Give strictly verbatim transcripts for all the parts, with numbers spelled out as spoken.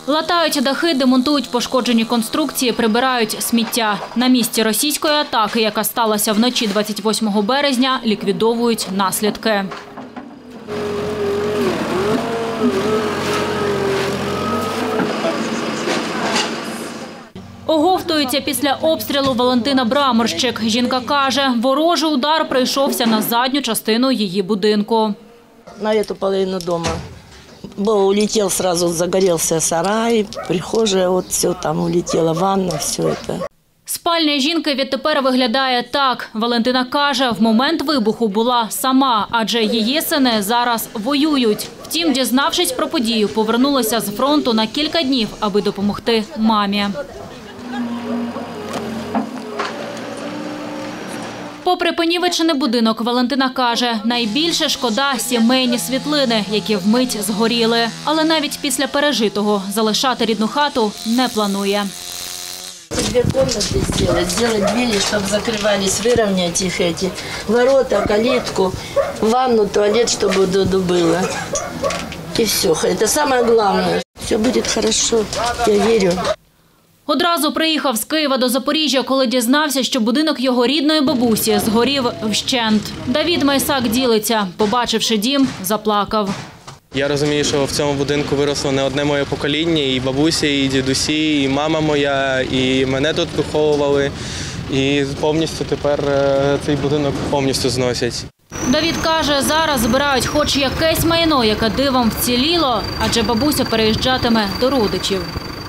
Латають дахи, демонтують пошкоджені конструкції, прибирають сміття. На місці російської атаки, яка сталася вночі двадцять восьмого березня, ліквідовують наслідки. Оговтується після обстрілу Валентина Браморщик. Жінка каже, ворожий удар прийшовся на задню частину її будинку. На цю половину дому. Бо улетел сразу, загорелся сарай, прихожая, от все там улетела, ванна, все це. Спальня жінки відтепер виглядає так. Валентина каже, в момент вибуху була сама, адже її сини зараз воюють. Втім, дізнавшись про подію, повернулася з фронту на кілька днів, аби допомогти мамі. Попри понівечений будинок, Валентина каже, найбільше шкода – сімейні світлини, які вмить згоріли. Але навіть після пережитого залишати рідну хату не планує. Две комнаты сделать, сделать двери, чтобы закрывались, выровнять их эти ворота, калитку, ванну, туалет, чтобы удобно было. И все. Это самое главное. Все будет хорошо, я верю. Одразу приїхав з Києва до Запоріжжя, коли дізнався, що будинок його рідної бабусі згорів вщент. Давід Майсак ділиться. Побачивши дім, заплакав. Я розумію, що в цьому будинку виросло не одне моє покоління, і бабуся, і дідусі, і мама моя, і мене тут виховували. І повністю тепер цей будинок повністю зносять. Давід каже, зараз збирають хоч якесь майно, яке дивом вціліло, адже бабуся переїжджатиме до родичів.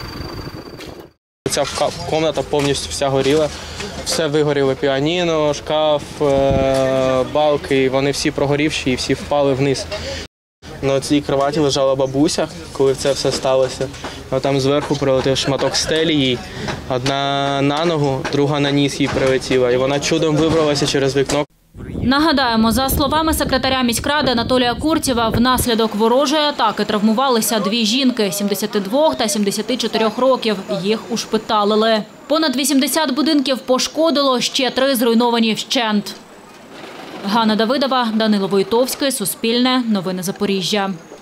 Ця кімната повністю вся горіла. Все вигоріло: піаніно, шкаф, балки, вони всі прогорівші і всі впали вниз. На цій кроваті лежала бабуся, коли це все сталося. Там зверху прилетів шматок стелі їй. Одна на ногу, друга на ніс їй прилетіла. І вона чудом вибралася через вікно. Нагадаємо, за словами секретаря міськради Анатолія Куртєва, внаслідок ворожої атаки травмувалися дві жінки – сімдесят два та сімдесят чотири років. Їх ушпиталили. Понад вісімдесят будинків пошкодило, ще три зруйновані вщент. Ганна Давидова, Данило Войтовський, Суспільне, Новини Запоріжжя.